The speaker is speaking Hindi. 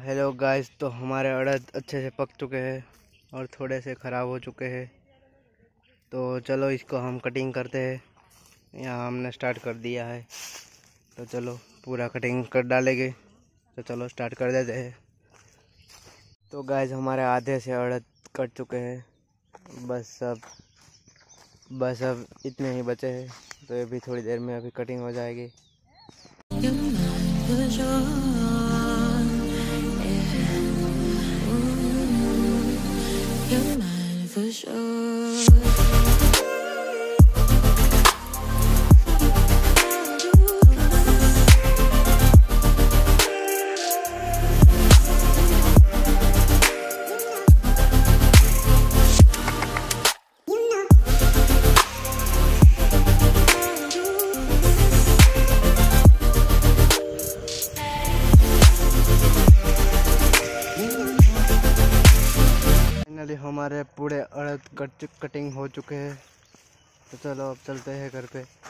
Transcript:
हेलो गाइस, तो हमारे अड़द अच्छे से पक चुके हैं और थोड़े से ख़राब हो चुके हैं। तो चलो इसको हम कटिंग करते हैं। यहाँ हमने स्टार्ट कर दिया है, तो चलो पूरा कटिंग कर डालेंगे। तो चलो स्टार्ट कर देते हैं। तो गाइस हमारे आधे से अड़द कट चुके हैं। बस अब इतने ही बचे हैं। तो ये भी थोड़ी देर में अभी कटिंग हो जाएगी। फाइनली हमारे पूरे अड़द कटिंग हो चुके हैं। तो चलो अब चलते हैं घर पे।